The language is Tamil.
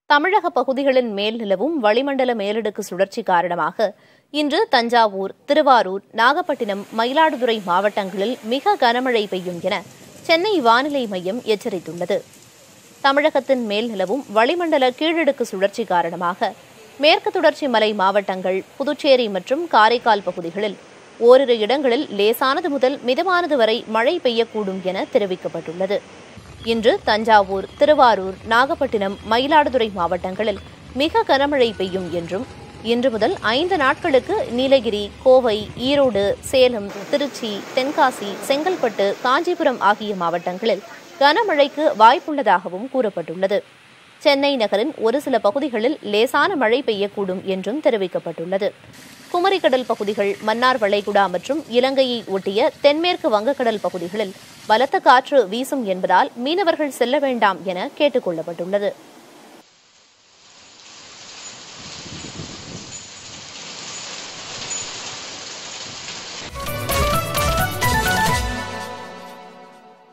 தமிழக பகுதிகளின் மேல் நிலவும் வளிமண்டல மேலடுக்கு சுழற்சி காரணமாக இன்று தஞ்சாவூர், திருவாரூர், நாகப்பட்டினம், மயிலாடுதுறை மாவட்டங்களில் மிக கனமழை பெய்யும் என சென்னை வானிலை மையம் எச்சரித்துள்ளது. தமிழகத்தின் மேல் நிலவும் வளிமண்டல கீழடுக்கு சுழற்சி காரணமாக மேற்கு தொடர்ச்சி மலை மாவட்டங்கள், புதுச்சேரி மற்றும் காரைக்கால் பகுதிகளில் ஓரிரு இடங்களில் லேசானது முதல் மிதமானது வரை மழை பெய்யக்கூடும் என தெரிவிக்கப்பட்டுள்ளது. இன்று தஞ்சாவூர், திருவாரூர், நாகப்பட்டினம், மயிலாடுதுறை மாவட்டங்களில் மிக கனமழை பெய்யும் என்றும், இன்று முதல் 5 நாட்களுக்கு நீலகிரி, கோவை, ஈரோடு, சேலம், திருச்சி, தென்காசி, செங்கல்பட்டு, காஞ்சிபுரம் ஆகிய மாவட்டங்களில் கனமழைக்கு வாய்ப்புள்ளதாகவும் கூறப்பட்டுள்ளது. சென்னை நகரின் ஒரு சில பகுதிகளில் லேசான மழை பெய்யக்கூடும் என்றும் தெரிவிக்கப்பட்டுள்ளது. குமரிக்கடல் பகுதிகள், மன்னார் வளைகுடா மற்றும் இலங்கையை ஒட்டிய தென்மேற்கு வங்கக்கடல் பகுதிகளில் பலத்த காற்று வீசும் என்பதால் மீனவர்கள் செல்ல வேண்டாம் என கேட்டுக் கொள்ளப்பட்டுள்ளது.